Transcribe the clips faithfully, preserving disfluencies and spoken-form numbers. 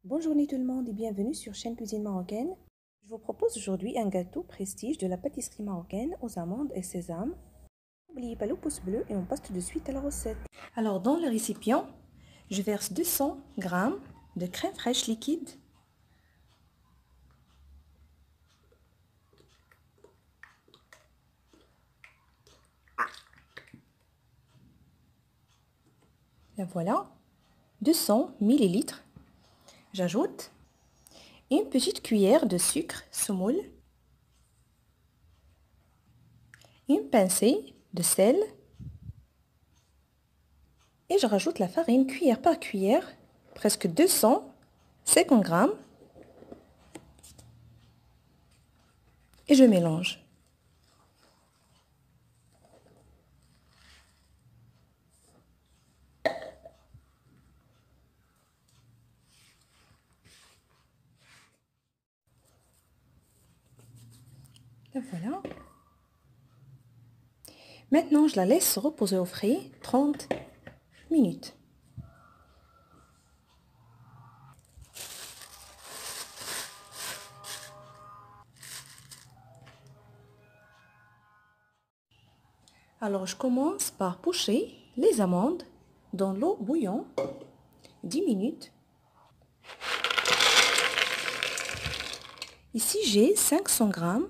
Bonjour tout le monde et bienvenue sur chaîne Cuisine Marocaine. Je vous propose aujourd'hui un gâteau prestige de la pâtisserie marocaine aux amandes et sésame. N'oubliez pas le pouce bleu et on passe tout de suite à la recette. Alors dans le récipient, je verse deux cents grammes de crème fraîche liquide. Et voilà, deux cents millilitres. J'ajoute une petite cuillère de sucre semoule, une pincée de sel et je rajoute la farine cuillère par cuillère, presque deux cent cinquante grammes, et je mélange. Et voilà. Maintenant, je la laisse reposer au frais trente minutes. Alors, je commence par pocher les amandes dans l'eau bouillante dix minutes. Ici, j'ai cinq cents grammes.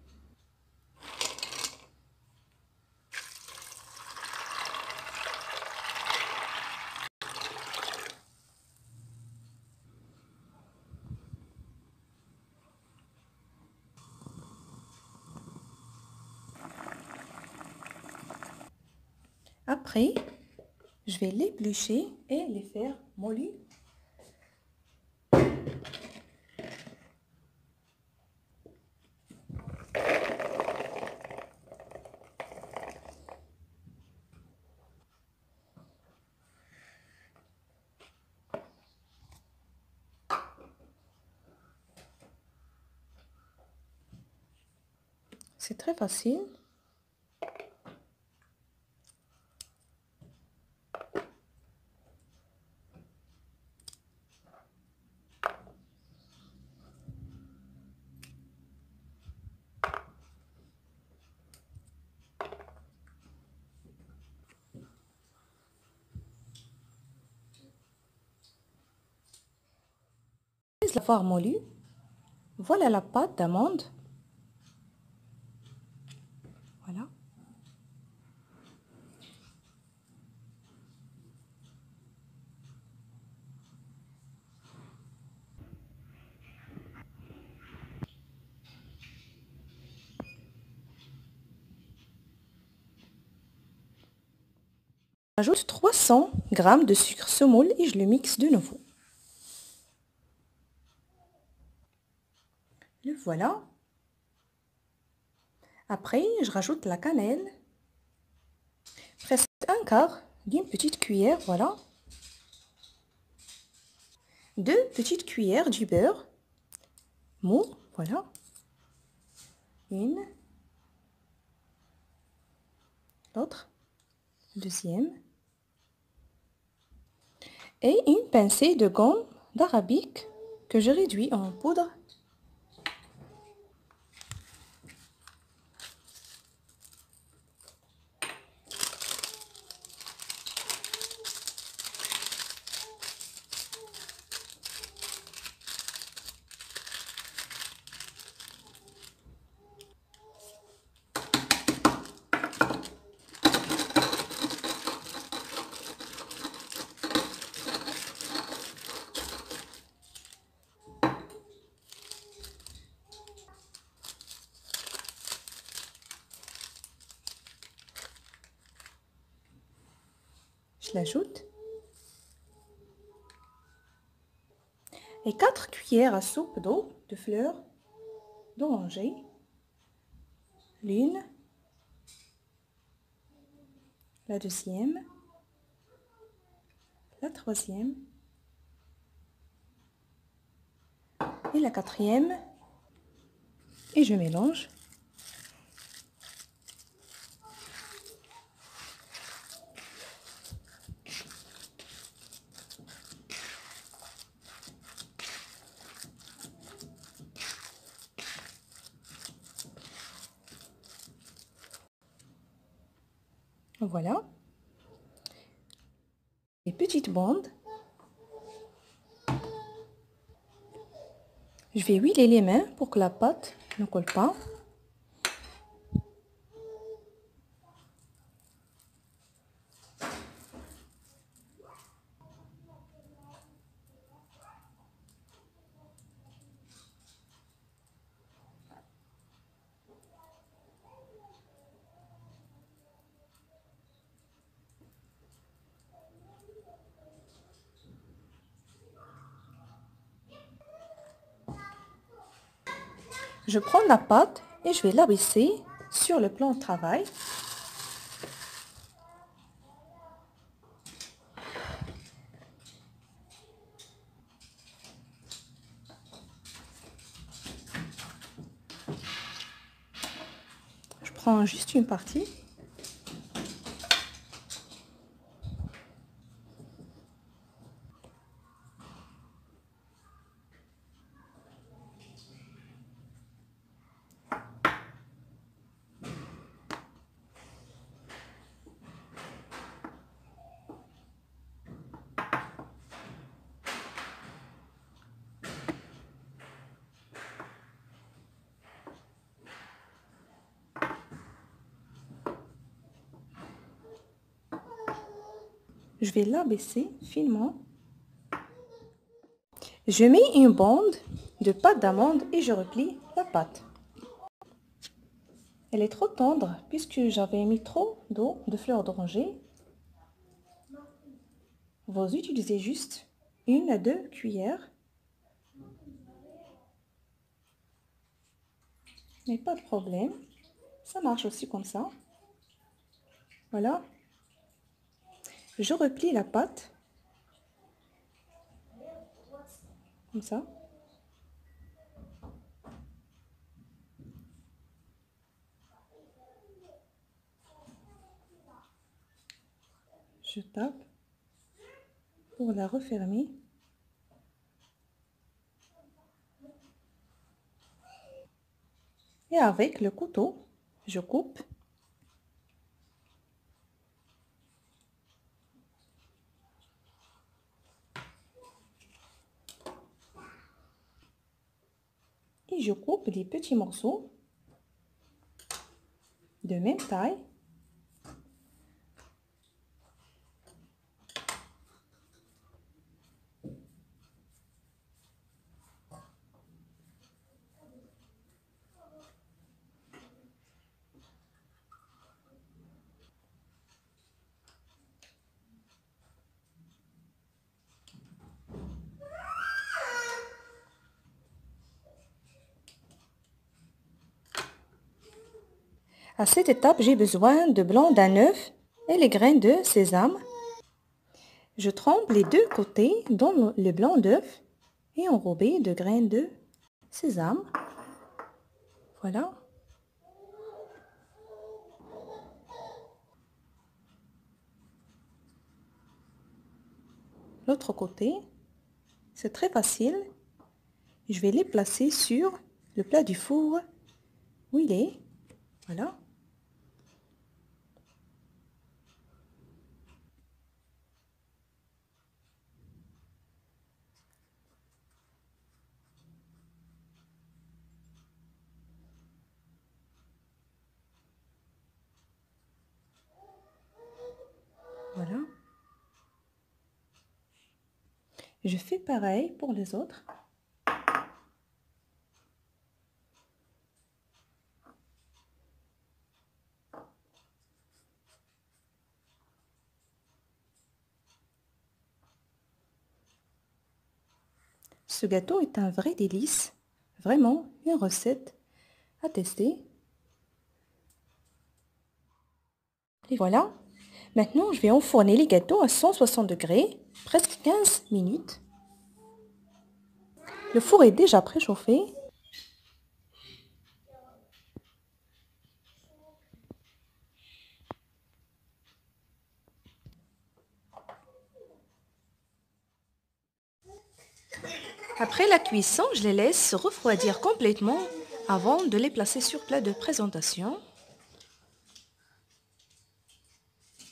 Après, je vais l'éplucher et les faire mollir. C'est très facile. Après l'avoir mollu, voilà la pâte d'amande. Voilà. J'ajoute trois cents grammes de sucre semoule et je le mixe de nouveau. Le voilà. Après, je rajoute la cannelle, presque un quart d'une petite cuillère, voilà. Deux petites cuillères du beurre mou, voilà. Une, l'autre, deuxième. Et une pincée de gomme d'arabique que je réduis en poudre. Je l'ajoute. Et quatre cuillères à soupe d'eau de fleurs d'oranger. L'une, la deuxième, la troisième et la quatrième. Et je mélange. Voilà. Les petites bandes. Je vais huiler les mains pour que la pâte ne colle pas. Je prends la pâte et je vais l'abaisser sur le plan de travail. Je prends juste une partie. Je vais l'abaisser finement. Je mets une bande de pâte d'amande et je replie la pâte. Elle est trop tendre puisque j'avais mis trop d'eau de fleur d'oranger. Vous utilisez juste une à deux cuillères. Mais pas de problème. Ça marche aussi comme ça. Voilà. Je replie la pâte. Comme ça. Je tape pour la refermer. Et avec le couteau, je coupe. Et je coupe des petits morceaux de même taille. À cette étape, j'ai besoin de blanc d'un œuf et les graines de sésame. Je trempe les deux côtés dans le blanc d'œuf et enrobé de graines de sésame. Voilà. L'autre côté, c'est très facile. Je vais les placer sur le plat du four où il est. Voilà. Voilà. Je fais pareil pour les autres. Ce gâteau est un vrai délice. Vraiment une recette à tester. Et voilà. Maintenant, je vais enfourner les gâteaux à cent soixante degrés, presque quinze minutes. Le four est déjà préchauffé. Après la cuisson, je les laisse refroidir complètement avant de les placer sur plat de présentation.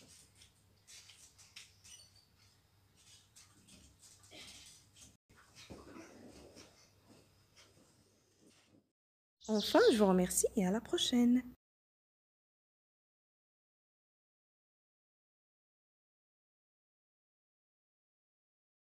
Enfin, je vous remercie et à la prochaine.